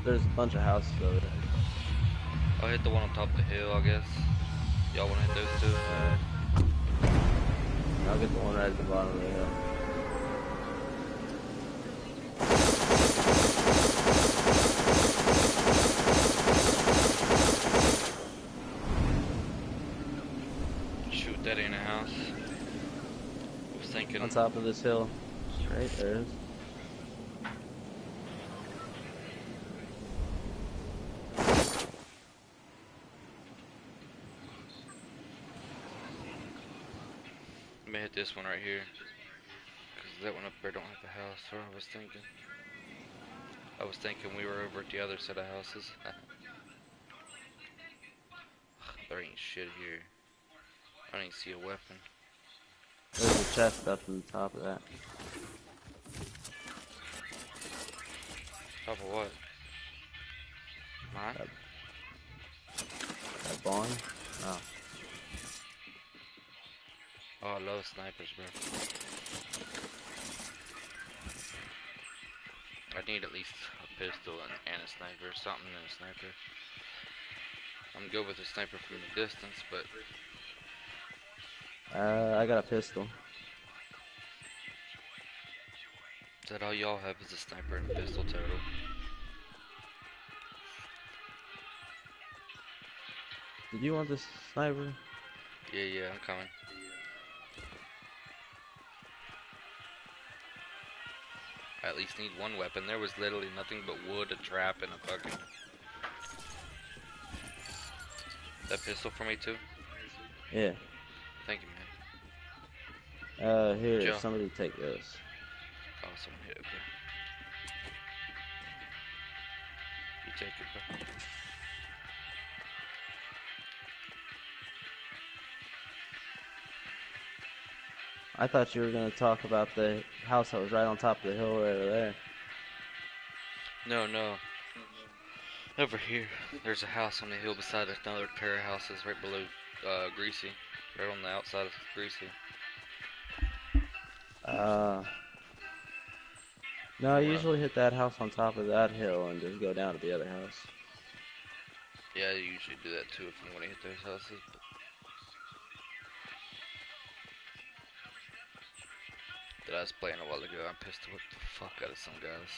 There's a bunch of houses over there. I'll hit the one on top of the hill, I guess. Y'all wanna hit those two? Alright. I'll get the one right at the bottom of the hill. Shoot, that ain't a house. I was thinking. On top of this hill. Straight, there it is. Let me hit this one right here. Because that one up there don't have a house, so I was thinking. We were over at the other set of houses. There ain't shit here. I don't even see a weapon. There's a chest up on the top of that. Top of what? Mine? That barn? Oh. Oh, I love snipers, bro. I need at least a pistol and a sniper, something and a sniper. I'm good with a sniper from the distance, but I got a pistol. is that all y'all have is a sniper and a pistol total? Did you want this sniper? Yeah, I'm coming. I at least need one weapon. There was literally nothing but wood, a trap, and a fucking... That pistol for me too? Yeah. Thank you, man. Here, Joe. somebody take this. Oh, someone hit, okay. You take it, bro. I thought you were going to talk about the house that was right on top of the hill right over there. No. Over here, there's a house on the hill beside another pair of houses right below Greasy. Right on the outside of Greasy. No, I usually hit that house on top of that hill and just go down to the other house. Yeah, I usually do that too if I'm gonna hit those houses. That I was playing a while ago, I pissed the fuck out of some guys.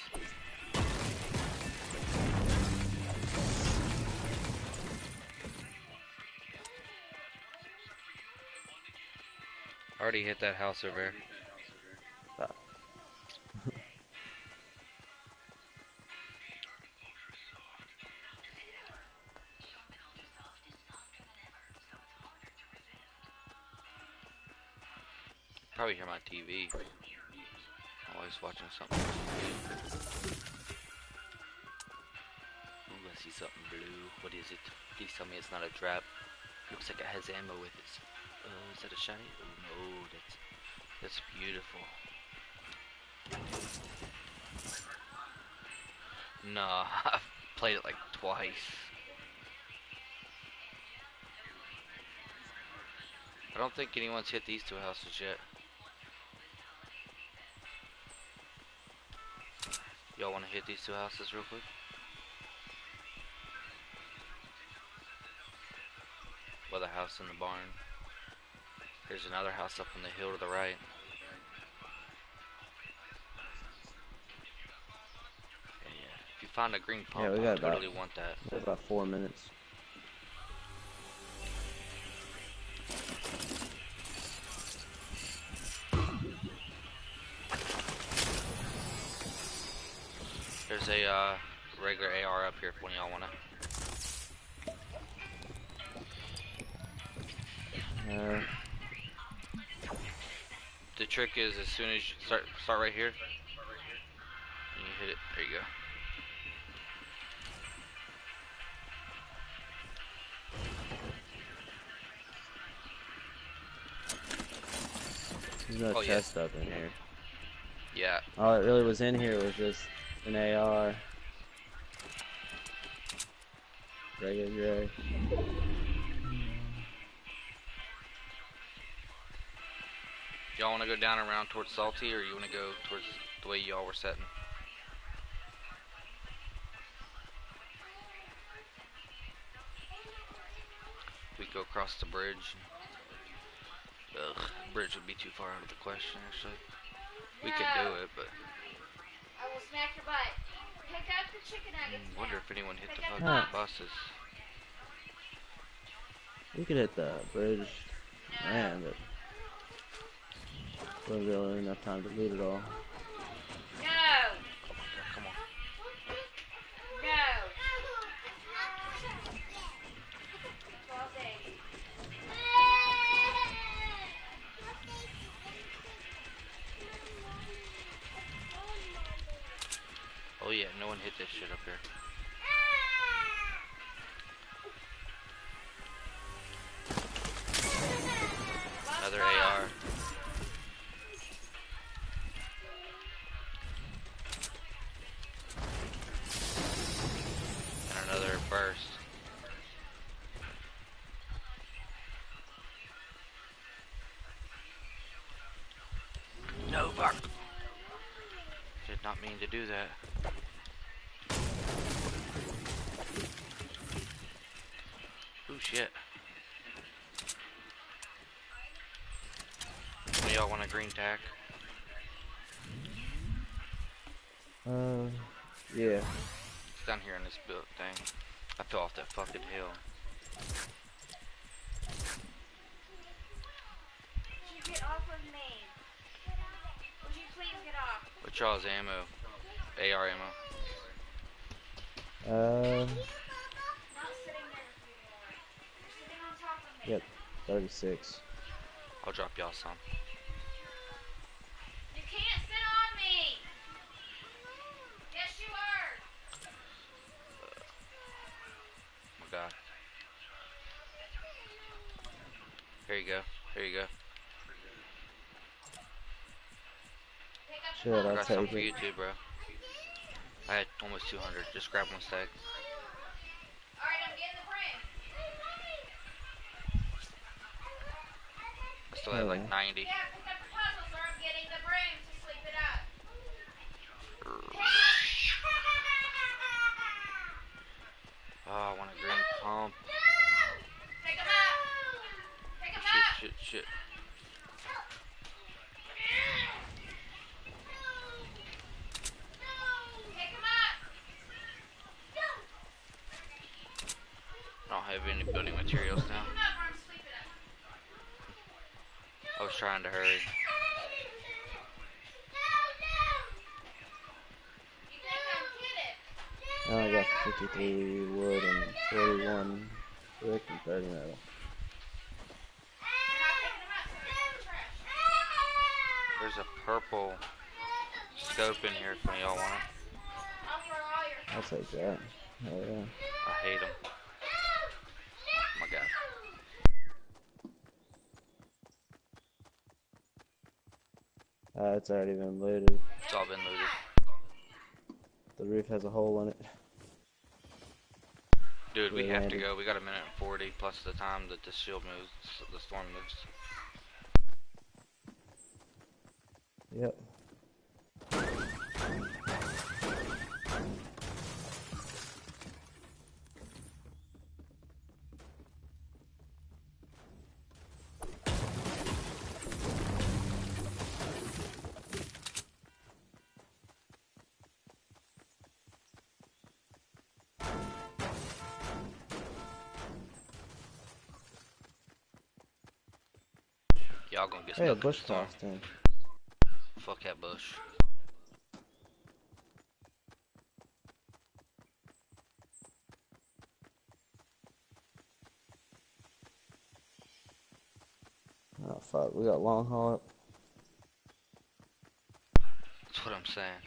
I already hit that house over there. Probably hear my TV. Always watching something. Ooh, I see something blue. What is it? Please tell me it's not a trap. Looks like it has ammo with it. Is that a shiny? Oh no, that's beautiful. Nah, I've played it like twice. I don't think anyone's hit these two houses yet. Y'all want to hit these two houses real quick? Well, the house in the barn. There's another house up on the hill to the right. Yeah. If you find a green pump, Yeah, I totally want that. We got about 4 minutes. There's a regular AR up here if one of y'all wanna. The trick is as soon as you start right here, and you hit it. There you go. There's no chest up in here. Yeah. All it really was in here was just an AR. Regular gray. Y'all want to go down and around towards Salty, or you want to go towards the way y'all were setting? go across the bridge. Ugh, bridge would be too far out of the question, actually. We could do it, but I will smack your butt. Pick up the chicken nuggets I wonder now. if anyone hit the Pick up fucking the buses. We could hit the bridge, man, but wouldn't really enough time to loot it all. No. Come on. No. 12 days. Oh yeah, no one hit this shit up here. Another AR. And another burst. No, fuck. Did not mean to do that. Ooh, shit. One of y'all want a green tack? Yeah. It's down here in this built thing. I fell off that fucking hill. Would you get off of me? Would you please get off? What y'all's ammo? AR ammo. Not sitting there with you anymore. You're sitting on top of me. Yep, 36. I'll drop y'all some. You can't sit on me. Yes, you are. Oh my god. Here you go. Here you go. Pick up the Shit, box. I I'll got some take for it. you too, bro. I had almost 200. Just grab one stack. Alright, I'm getting the brim. I still have like 90. Yeah, pick up the puzzles or I'm getting the brim to sleep it up. Oh, I want a green pump. Pick them up. Pick them up. Shit. Pick them up. I don't have any building materials now. Pick them up or I'm sleeping up. I was trying to hurry. You think I'm kidding? I only got 53 wood and 41 brick and 30 metal. You're not picking them up, so they're in the trash. There's a purple scope in here if any of y'all want it. I'll throw all your I'll take that. Oh yeah. I hate them. Oh my god. It's already been looted. It's all been looted. The roof has a hole in it. Dude, we Yeah, have to Andy. go. We got a minute and 40 plus the time that the shield moves, the storm moves. Yep. Y'all gonna get Hey, a stuck in the bush storm. tossed in. Fuck that bush. Oh fuck, we got long haul up. That's what I'm saying.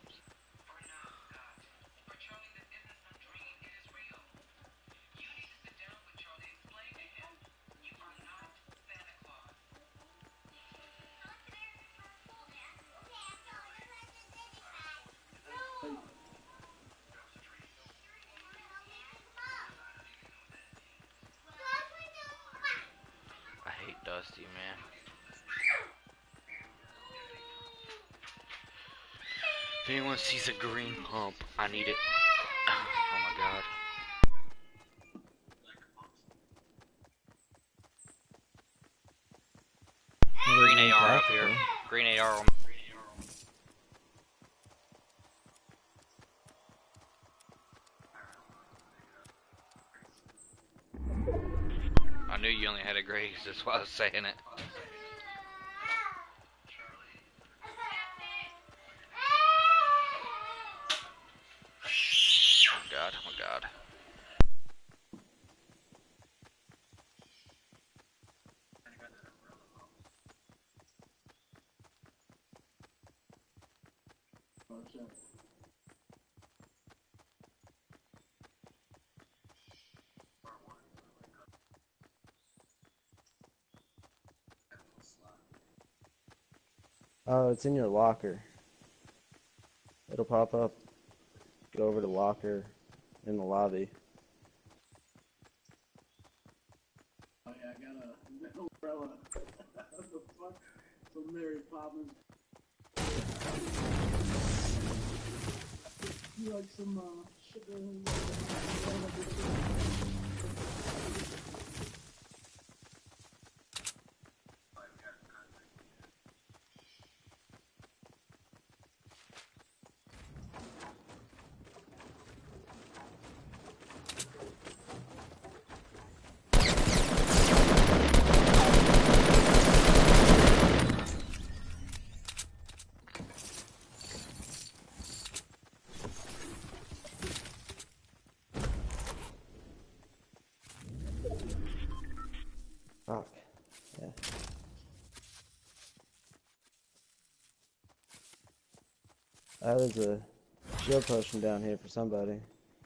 I hate Dusty, man. If anyone sees a green pump, I need it. Oh my god. up here. Green AR on. I knew you only had a gray, that's why I was saying it. Oh god, oh god. Oh, it's in your locker. It'll pop up. Go over to locker in the lobby. Oh yeah, I got a umbrella. What the fuck? From Mary Poppins. You like some sugar? Fuck. Yeah. There's a shield potion down here for somebody.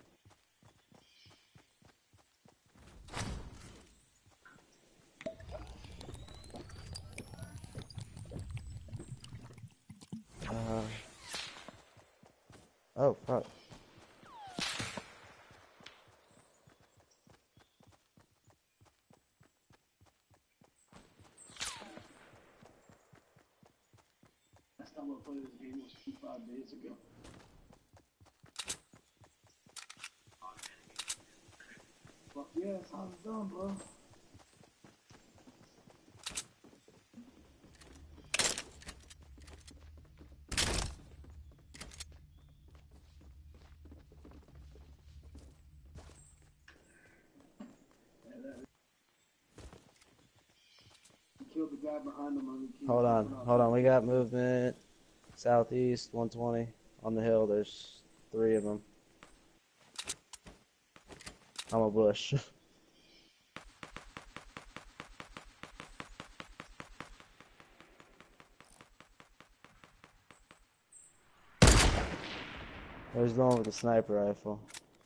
Oh, fuck. Last time I played this game was 5 days ago. Fuck yeah, that's how it's done, bro. Killed the guy behind him. Hold on. We got movement. Southeast, 120. On the hill, there's 3 of them. I'm a bush. There's the one with the sniper rifle.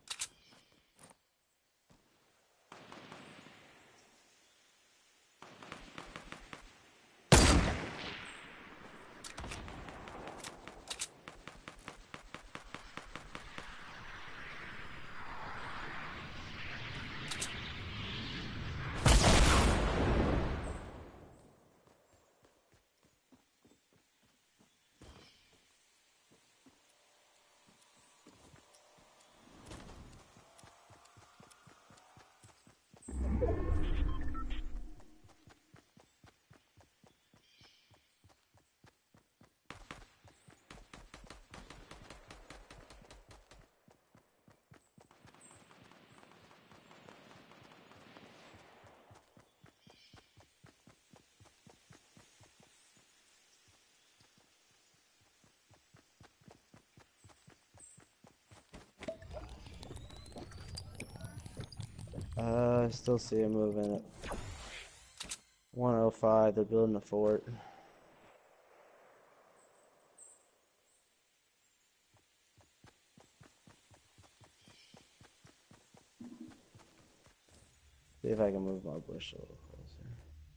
I still see him moving at 105. They're building a fort. See if I can move my bush a little closer.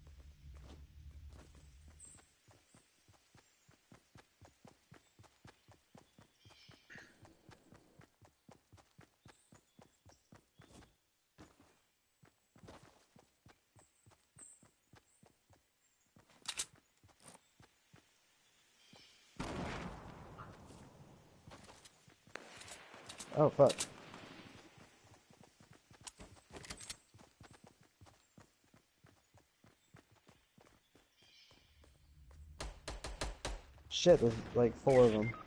Oh, fuck. Shit, there's like 4 of them.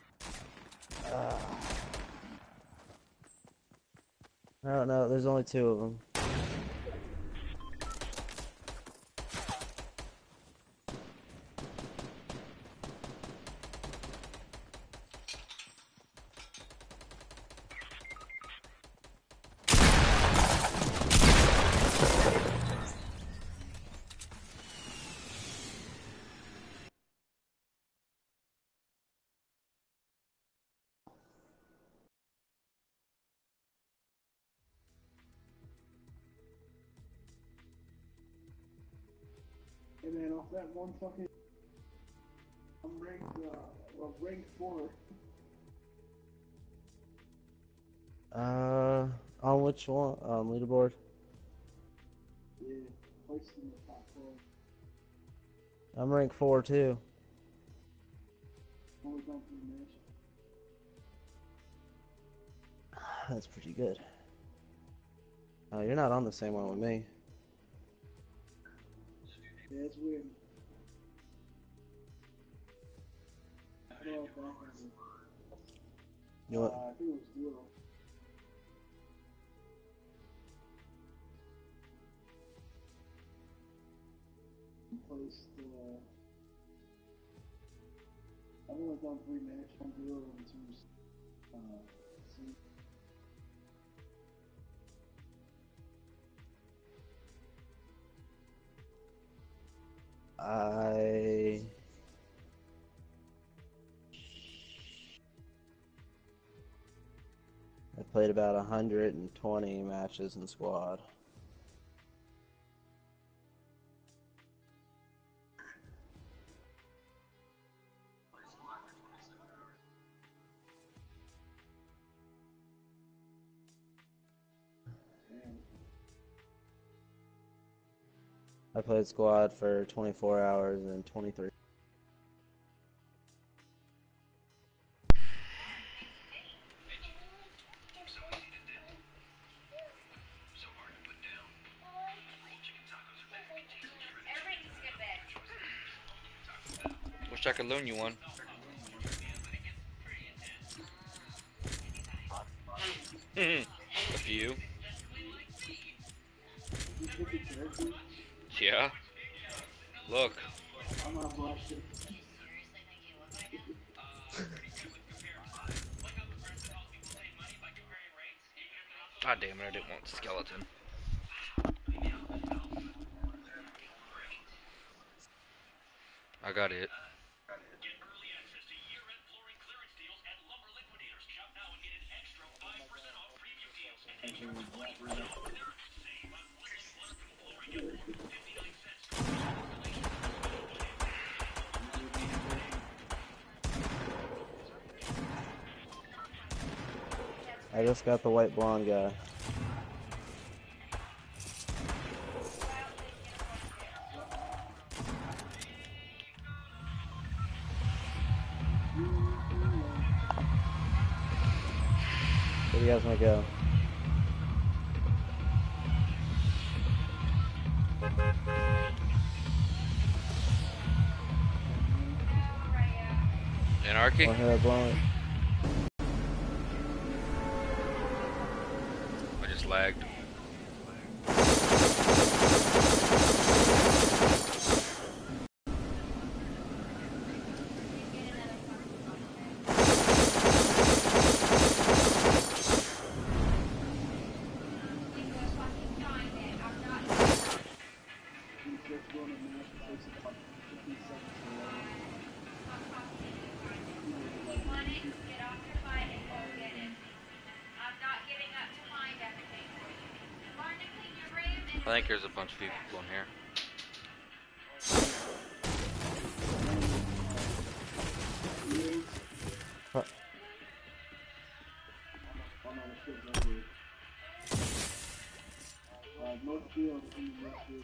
I don't know, there's only 2 of them. And then off that one fucking, I'm ranked, ranked 4. On which one? Leaderboard? Yeah, placed in the top 12. I'm ranked 4 too. Only done 3 matches. That's pretty good. Oh, you're not on the same one with me. Yeah, it's weird. I don't know if that happened. You know what? I think it was Duo. Placed, I've only done 3 matches, 1 Duo and 2, C. I played about 120 matches in squad. I played squad for 24 hours and 23. Wish I could loan you one. A few. Yeah. Look. I'm not blushing. God damn it, I didn't want skeleton. I got it. I just got the white blonde guy. Where do you guys want to go? Anarchy? Want to hear that blonde? I just lagged. I think there's a bunch of people in here. Huh. Northfield in Northfield.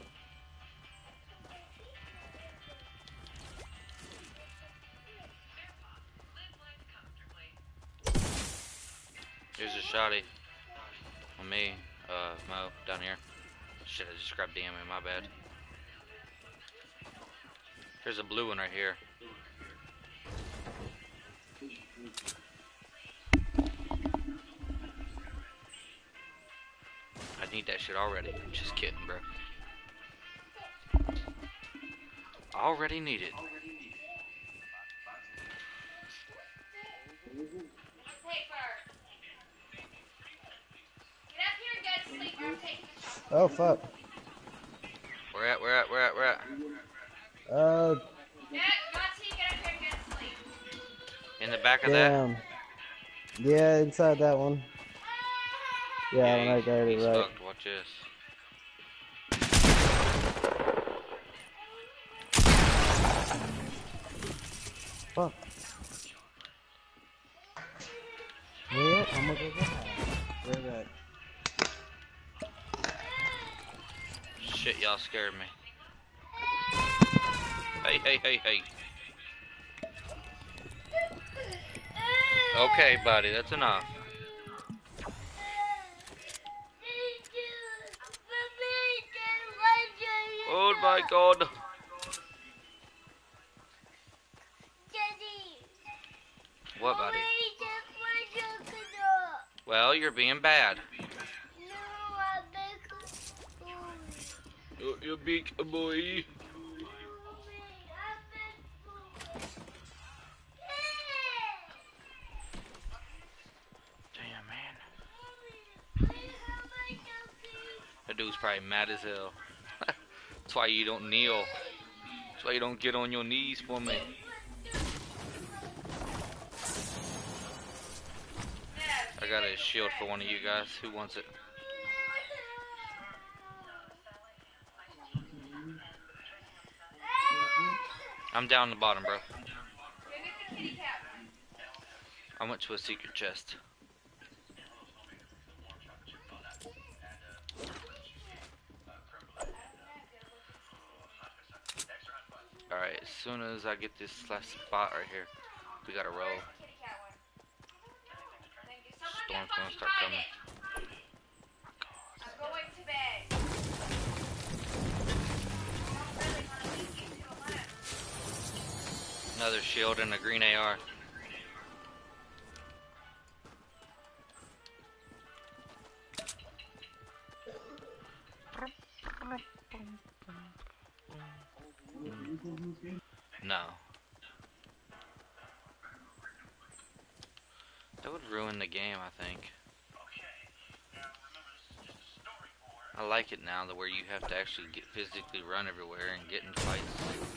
Here's a shotty. On me, Mo, down here. Shit, I just grabbed the ammo, my bad. There's a blue one right here. need that shit already. Just kidding, bro. Already need it. Oh fuck. Where at? Where at? Where at? Where at? In the back of that? Damn. Yeah, inside that one. Yeah, when I got it he's right. fucked. Watch this. Fuck. Yeah, I'm gonna go back. Where at? Shit, y'all scared me. Hey, hey, hey, hey. Okay, buddy, that's enough. Oh my god. What, buddy? Well, you're being bad. You big boy. Damn, man. That dude's probably mad as hell. That's why you don't kneel. That's why you don't get on your knees for me. I got a shield for one of you guys. Who wants it? I'm down the bottom, bro. I went to a secret chest. Alright, as soon as I get this last spot right here, we gotta roll. Storm's gonna start coming. I'm going to bed. Another shield and a green AR. No. That would ruin the game, I think. I like it now, where you have to actually physically run everywhere and get in fights.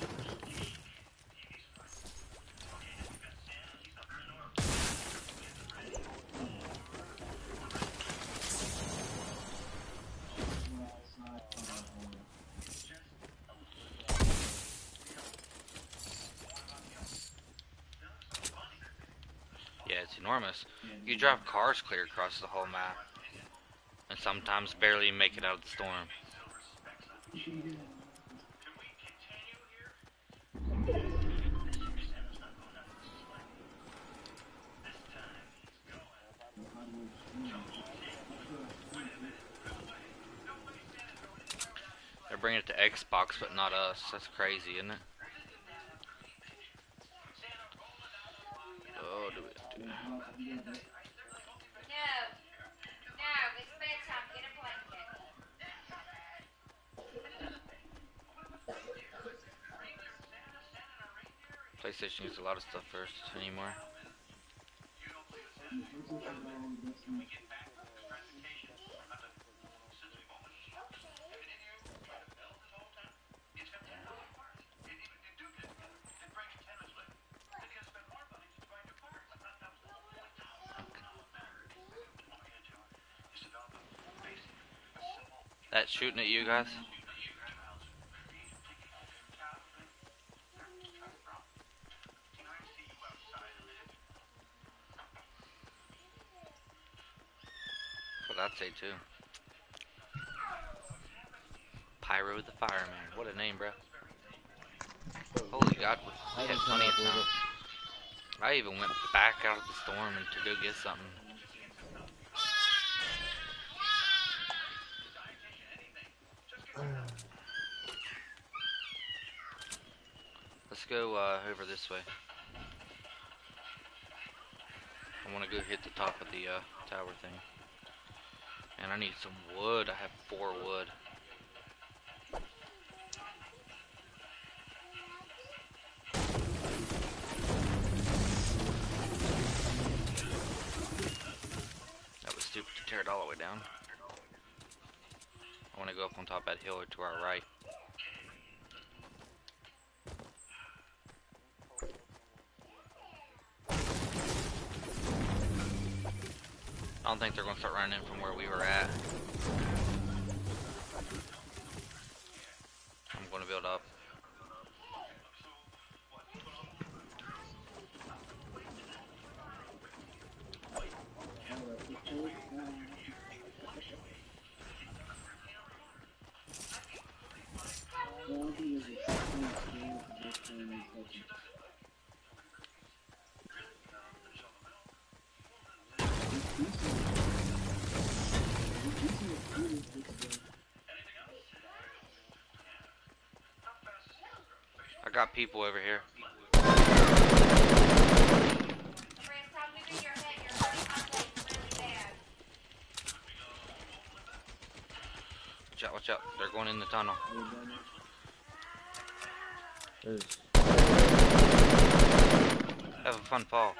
Yeah, it's enormous. You drive cars clear across the whole map, and sometimes barely make it out of the storm. They're bringing it to Xbox, but not us. That's crazy, isn't it? Oh, do it. No, it's bedtime. Get a blanket. PlayStation uses a lot of stuff first anymore. That's shooting at you guys. That's what I'd say too. Pyro the Fireman. What a name, bro. Holy God, we had plenty of time. I even went back out of the storm and to go get something. Let's go over this way. I want to go hit the top of the tower thing. And I need some wood. I have 4 wood. That was stupid to tear it all the way down. I want to go up on top of that hill or to our right. I don't think they're going to start running in from where we were at. I'm going to build up. I got people over here. Watch out, watch out. They're going in the tunnel. There's... Have a fun fall.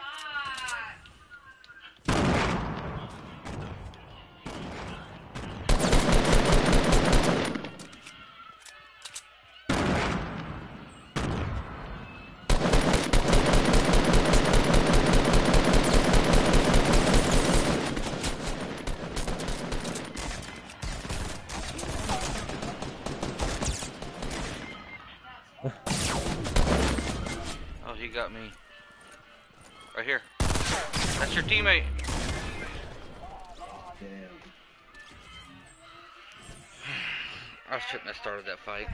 Oh, he got me. Right here. That's your teammate. I shouldn't have started that fight.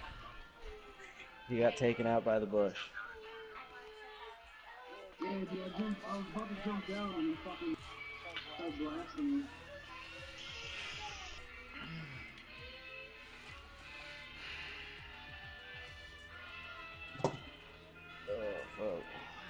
He got taken out by the bush. Yeah, dude, I was about to jump down and he fucking started blasting me. Oh, fuck.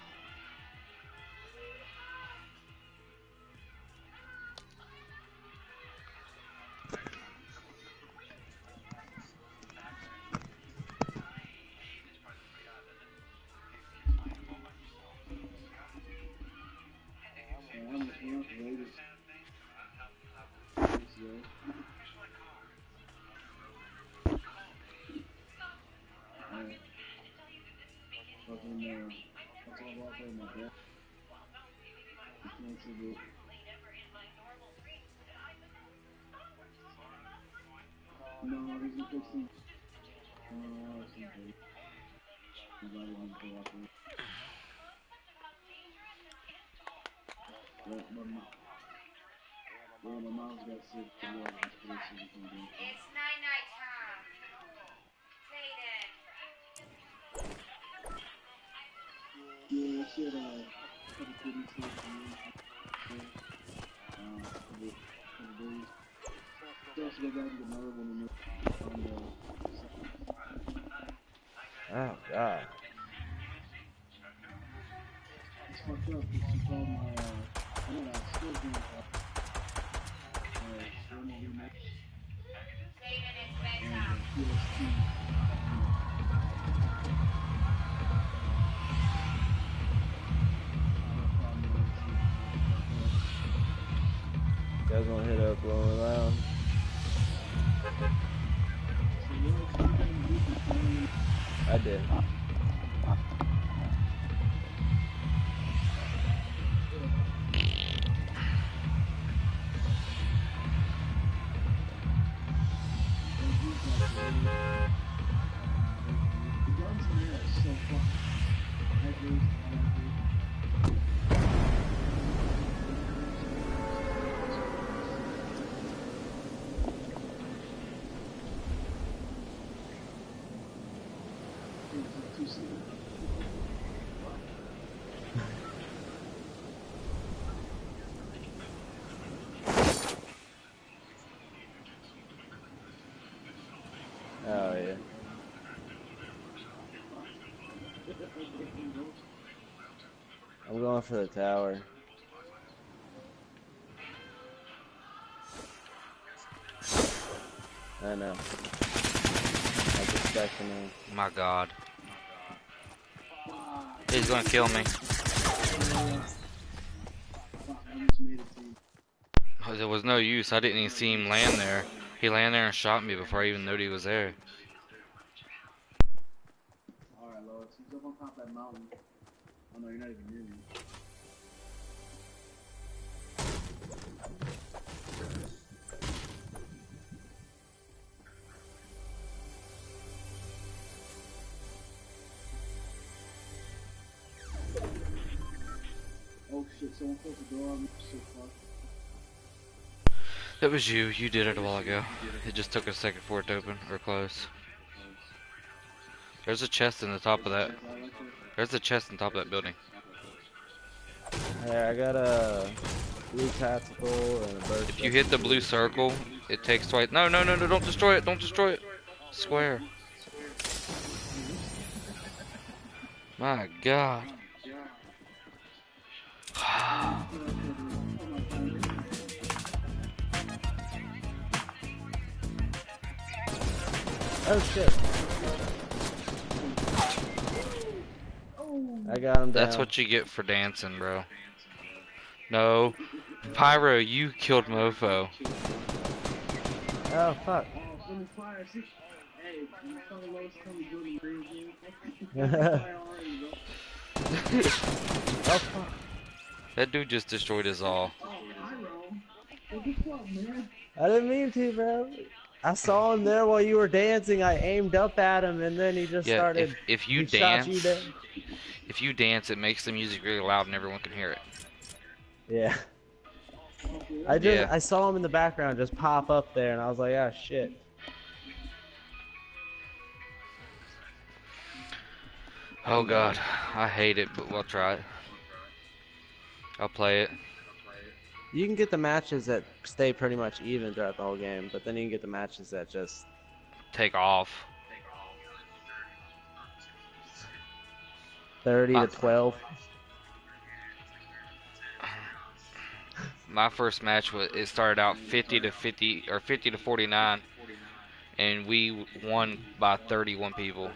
No, he's a fixing. My mom's got sick. It's night time. Zayden. Yeah, she had a couple kidney stones for me. Couple days. She has to go back and get another one in Oh, God. It's fucked up because she called my, I know that still doing Zayden, it's bedtime. PST. You guys want to hit up Rolling Loud? I did. Oh, yeah. I'm going for the tower. I know. I was expecting him. My God. He's gonna kill me. There was no use. I didn't even see him land there. He landed there and shot me before I even knew he was there. Alright, Lois, he's up on top of that mountain. Oh no, you're not even near me. Oh shit, someone closed the door on me. So fucked. That was you. You did it a while ago. It just took a second for it to open or close. There's a chest in the top of that. There's a chest in top of that building. Hey, I got a blue tactical and a bird. If you hit the blue circle, it takes twice. No, no, no, no! Don't destroy it! Don't destroy it! Square. My God. Oh shit! I got him down. That's what you get for dancing, bro. No. Pyro, you killed Mofo. Oh fuck! Oh, in the fire, see? Hey, you saw Lois come and do the green thing? Fire already, bro. Oh fuck! That dude just destroyed us all. Oh, Pyro. Hey, what's up, man? I didn't mean to, bro. I saw him there while you were dancing. I aimed up at him, and then he just Yeah, started. if you he shot dance, you down. if you dance, it makes the music really loud and everyone can hear it. Yeah. Yeah. I saw him in the background just pop up there, and I was like, ah, shit. Oh God, I hate it, but we'll try it. I'll play it. You can get the matches that stay pretty much even throughout the whole game, but then you can get the matches that just Take off. 30 to 12. My first match was it started out 50 to 50 or 50 to 49, and we won by 31 people.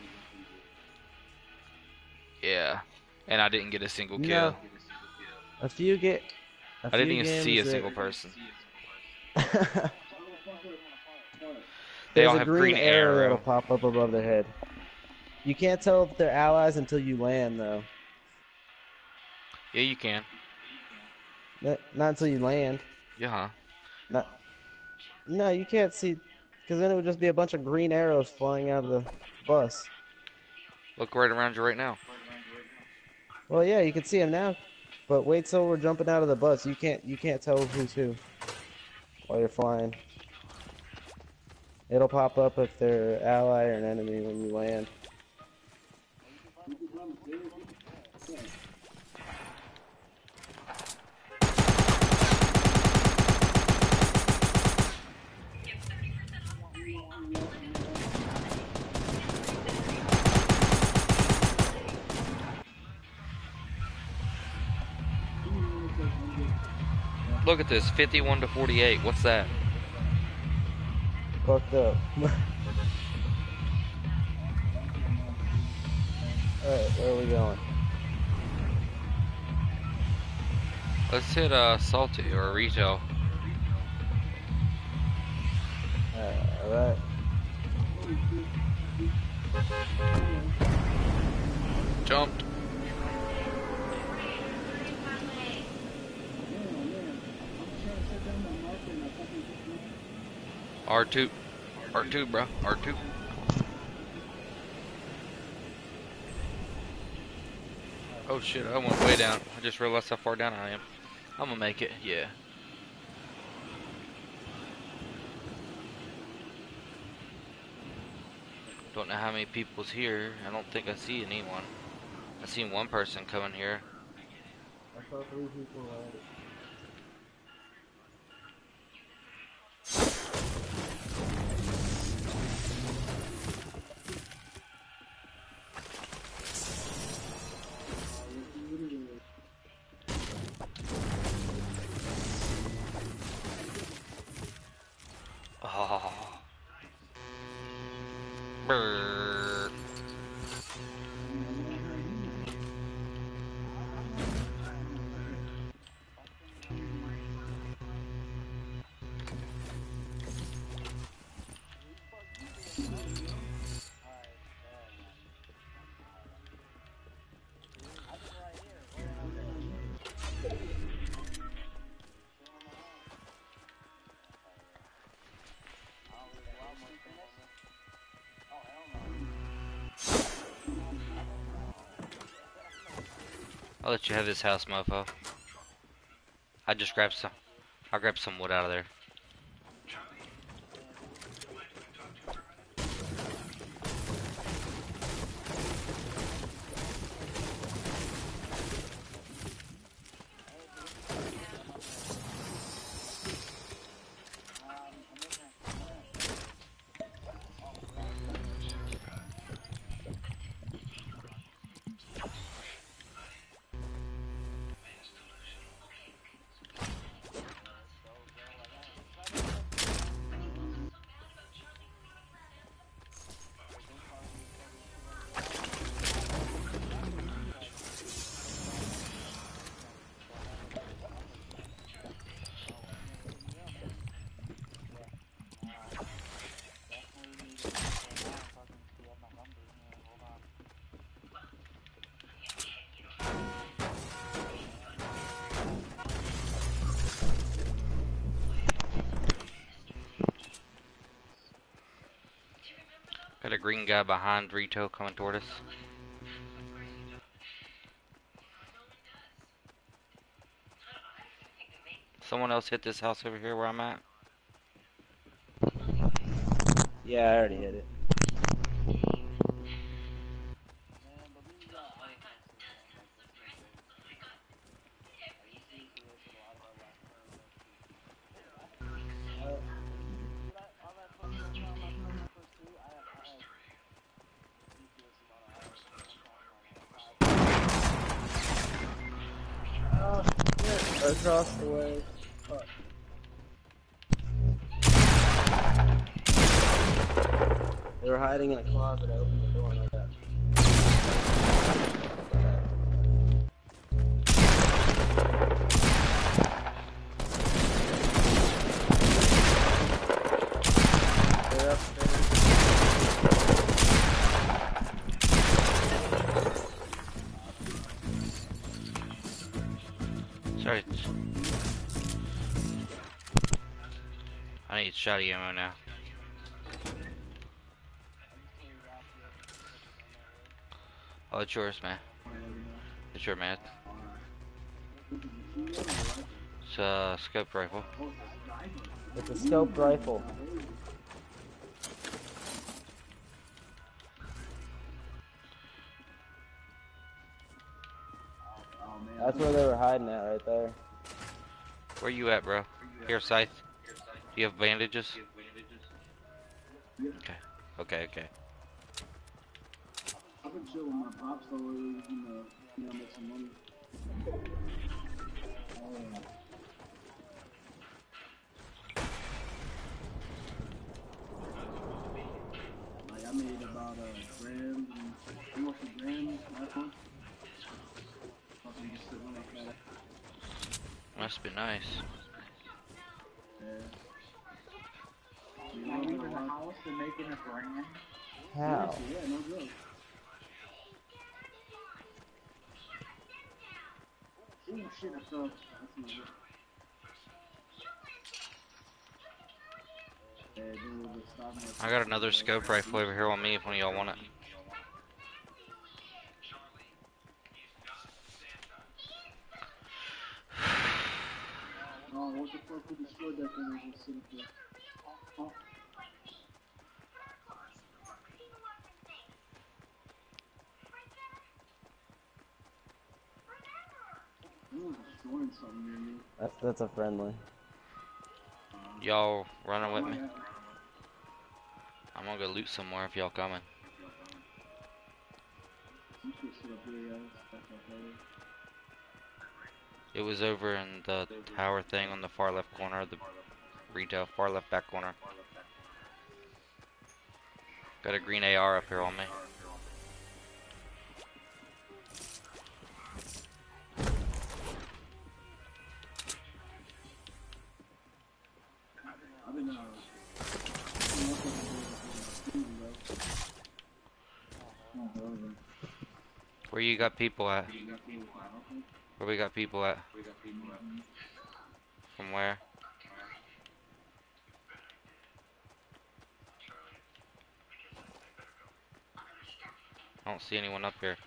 Yeah, and I didn't get a single kill. No. A few get. I didn't even see a single person. They all There's a have green arrow that'll arrow. pop up above their head. You can't tell if they're allies until you land, though. Yeah, you can. Not until you land. Yeah. No, you can't see, because then it would just be a bunch of green arrows flying out of the bus. Look right around you right now. Well, yeah, you can see them now, but wait till we're jumping out of the bus. You can't tell who's who while you're flying. It'll pop up if they're ally or an enemy when you land. Look at this, 51 to 48. What's that? Fucked up. Alright, where are we going? Let's hit Salty or Retail. Alright. Jumped. R2. R2, bro. R2. Oh shit, I went way down. I just realized how far down I am. I'm gonna make it, yeah. Don't know how many people's here. I don't think I see anyone. I seen one person coming here. I saw 3 people already. Oh, Brrr. I'll let you have this house, mofo. I just grabbed some. I'll grab some wood out of there. Got a green guy behind Rito coming toward us. Someone else hit this house over here where I'm at. Yeah, I already hit it. Oh, shit. Across the way. Fuck. They were hiding in a closet. I opened the door and I got. They're upstairs. Sorry. I need shotty ammo now. Oh, it's yours, man. It's your man. It's a scope rifle. It's a scoped rifle. That's where they were hiding at, right there. Where you at, bro? Here, Scythe. Do you have bandages? Okay. Okay, okay. I've been chilling with my pops, so make some money. Like I made about grams and almost a gram last month. Fucking just sitting like that. Must be nice. Yeah. Like leaving the house and making a grand. How? Yeah, no joke. Ooh, shit, I fell. That's not good. Yeah, dude, just stop me. I got another scope rifle over here on me if one of y'all want it. Oh, what the fuck who destroyed that thing and just sitting there? Oh. Someone's destroying something near me. That's a friendly. Y'all running with me? I'm gonna go loot somewhere if y'all coming. Some shit sit up here, yeah. Stuff up there. It was over in the tower thing on the far left corner of the retail, far left back corner. Got a green AR up here on me. I've been Where you got people at? Where we got people at? From where? I don't see anyone up here.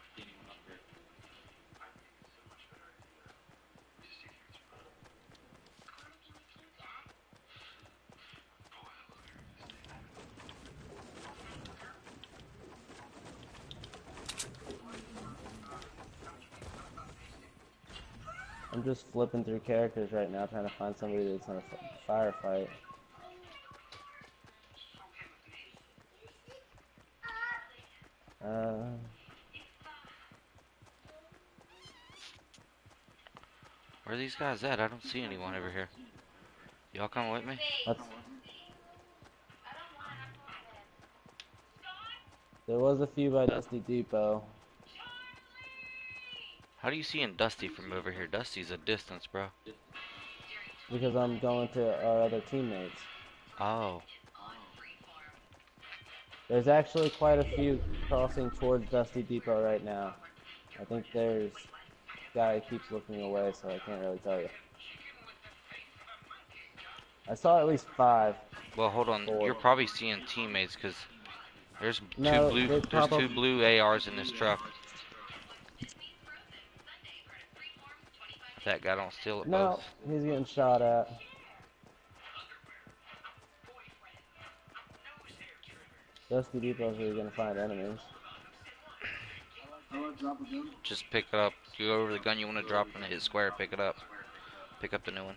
I'm just flipping through characters right now, trying to find somebody that's in a firefight. Where are these guys at? I don't see anyone over here. Y'all come with me? There was a few by Dusty Depot. How do you see in Dusty from over here? Dusty's a distance, bro. Because I'm going to our other teammates. Oh. There's actually quite a few crossing towards Dusty Depot right now. I think there's a guy who keeps looking away, so I can't really tell you. I saw at least 5. Well, hold on. 4. You're probably seeing teammates because there's No, there's two blue ARs in this truck. That guy don't steal it No, both. he's getting shot at. Dusty Depot's where you're gonna find enemies. Just pick it up. You go over the gun you want to drop and hit square, pick it up. Pick up the new one.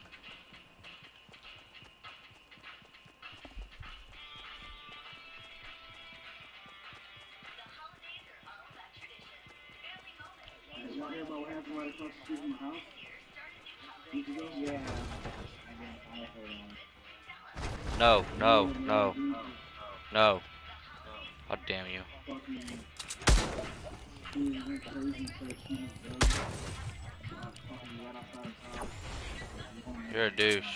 Did y'all hear about what happened right across the street from my house? Yeah. I heard No, no, no, no. Oh, damn you. You're a douche.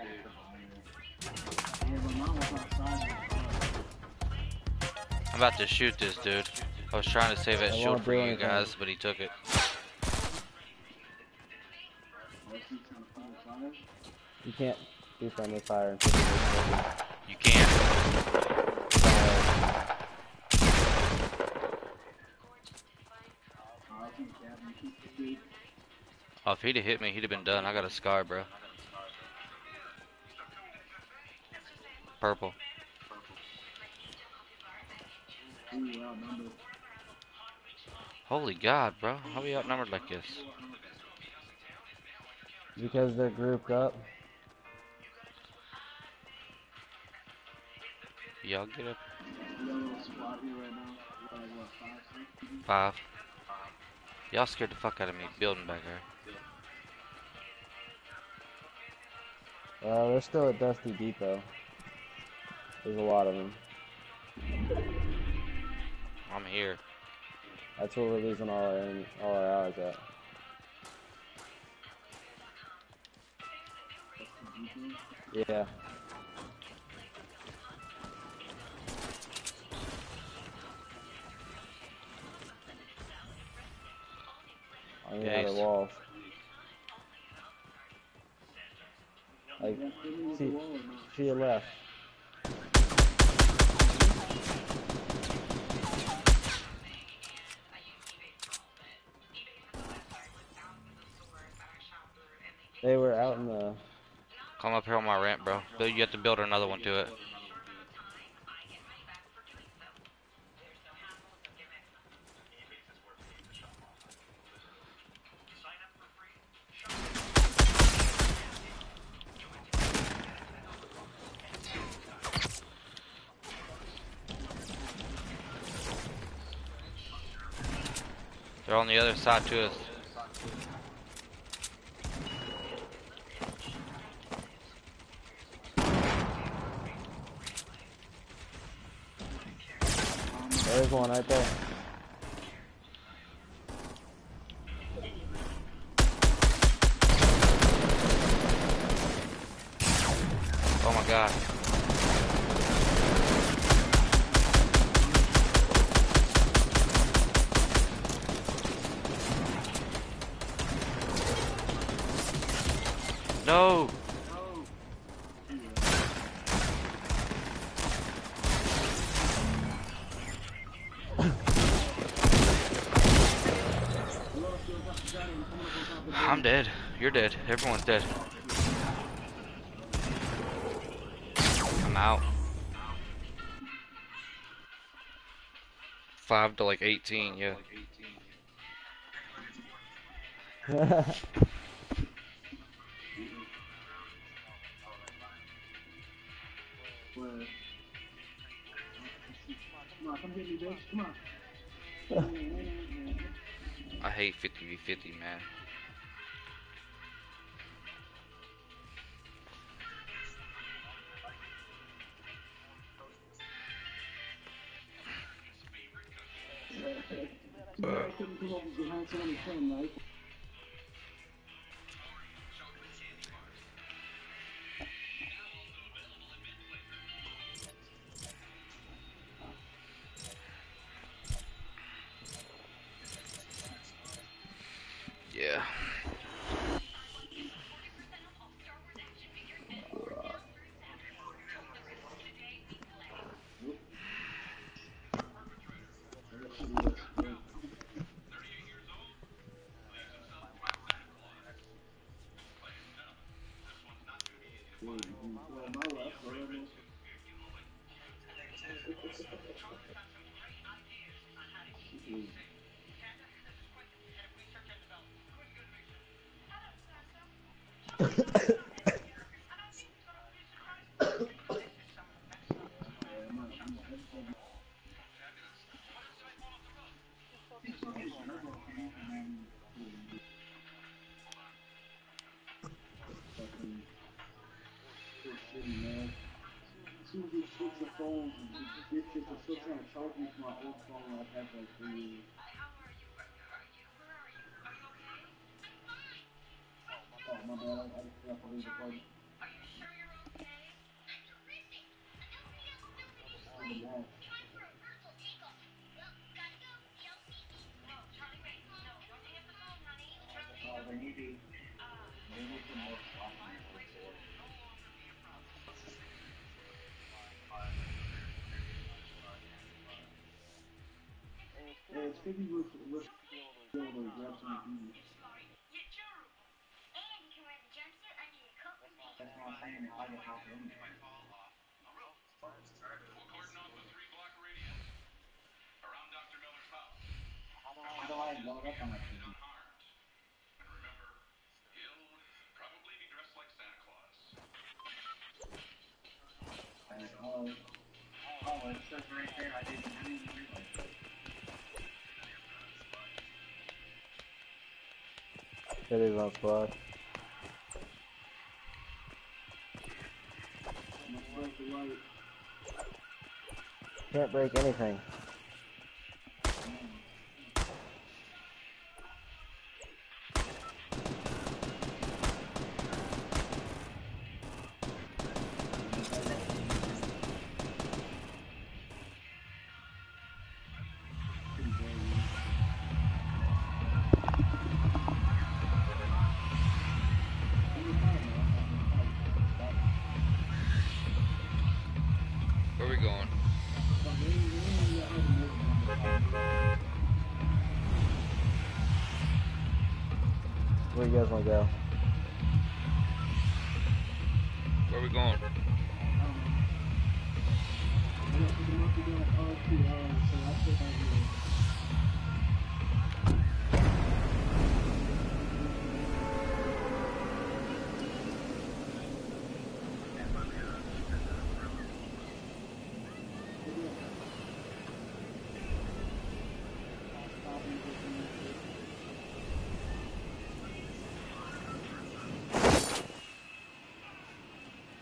I'm about to shoot this dude. I was trying to save that I shield won't for do you anything. guys, but he took it. You can't do friendly fire until you get You can't. Oh, if he'd have hit me, he'd have been done. I got a scar, bro. Purple. Holy God, bro. How we outnumbered like this? because they're grouped up. Y'all get up. 5. Y'all scared the fuck out of me building back there. They're still at Dusty Depot. There's a lot of them. I'm here. That's where we're losing all our allies at. Yeah. On the Yes. outer walls. Like, see, to your left. They were out in the... Come up here on my ramp, bro. You have to build another one to it. They're on the other side to us. There's one right there. Oh my god. No! I'm dead. You're dead. Everyone's dead. I'm out. 5 to like 18, yeah. Where? Come on, come get me, bitch. Come on. I hate 50v50, man. Too bad I couldn't come up behind someone and kill him, right? Yeah. As soon as we switch the phones, this shit was still trying to charge me from my old phone I've had for like 3 years. Oh, my bad, I just forgot to leave the party. Yeah, it's 50 with be able to grab some easy. That's what I'm saying, if I get hot in. How do I load up on my TV? Oh, it says right there, I didn't even realize that. It is on squad. Can't break anything. Where are we going? Where you guys want to go? Where are we going?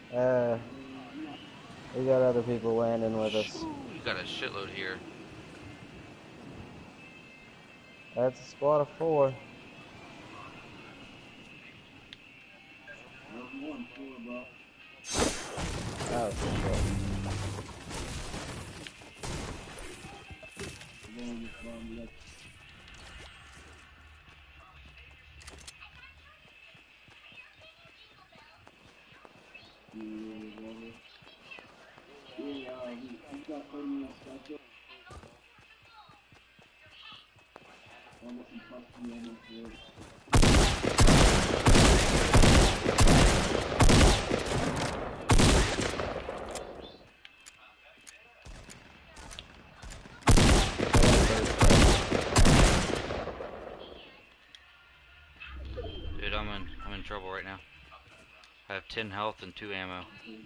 We got other people landing with us. We got a shitload here. That's a squad of 4. That was 1-4, bro. That was shit. Then we just bombed it up. Yeah, we got 30 minutes stuff up. Almost impossible, almost there. Dude, I'm in trouble right now. I have 10 health and 2 ammo.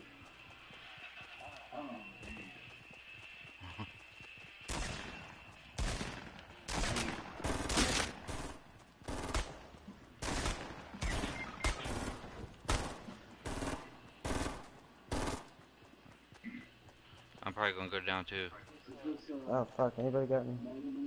I'm probably gonna go down too. Oh fuck, anybody got me?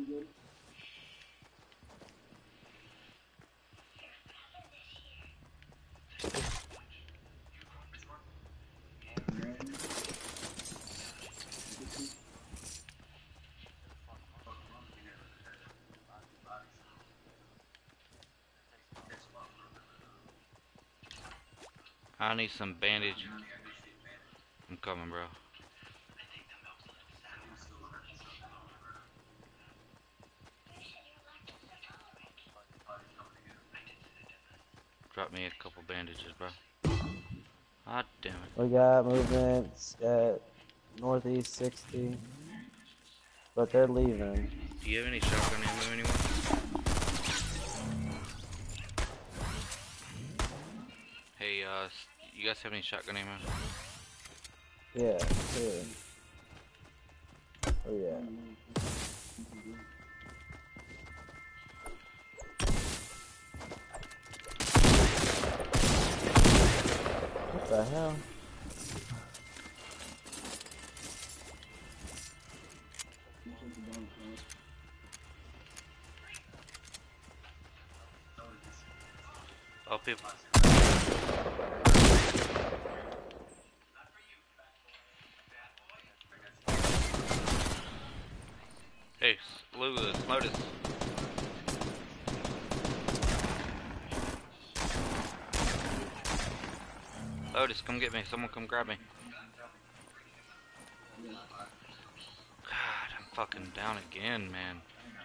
I need some bandage. I'm coming, bro. Drop me a couple bandages, bro. Ah, damn it. We got movements at northeast 60. But they're leaving. Do you have any shotgun ammo, anyone? Hey, you guys have any shotgun ammo? Yeah, sure. Oh yeah. What the hell? Oh, people. Hey, Lotus. Lotus, come get me. Someone come grab me. God, I'm fucking down again, man.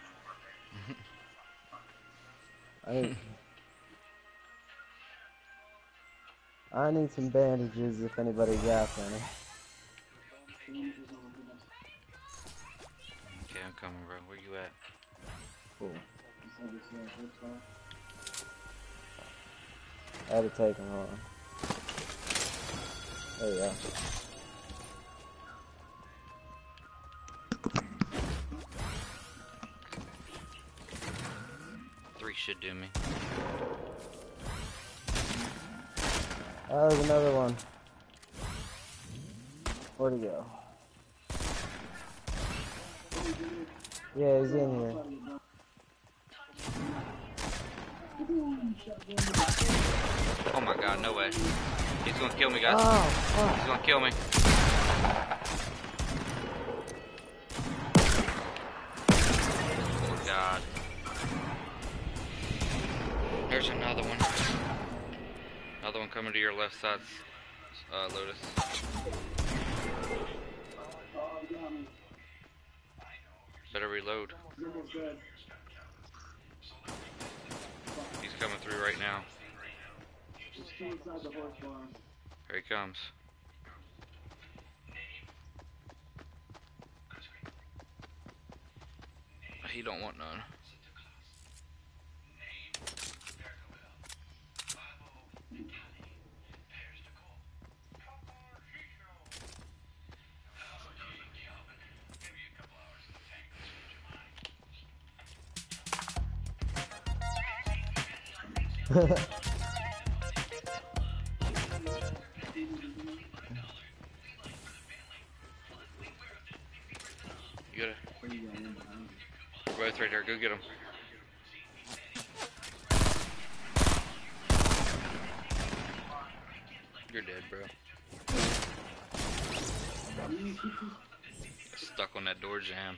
I need some bandages if anybody got any. Okay, I'm coming, bro. Where you at? Cool. I had to take him on. There you go. Three should do me. Oh, there's another one. Where'd he go? Yeah, he's in here. Oh my god, no way. He's gonna kill me, guys. Oh, fuck. He's gonna kill me. Oh god. There's another one. Another one coming to your left side, Lotus. Better reload. He's coming through right now. Here he comes. He don't want none. You gotta. They're both right there. Go get them. You're dead, bro. Stuck on that door jam.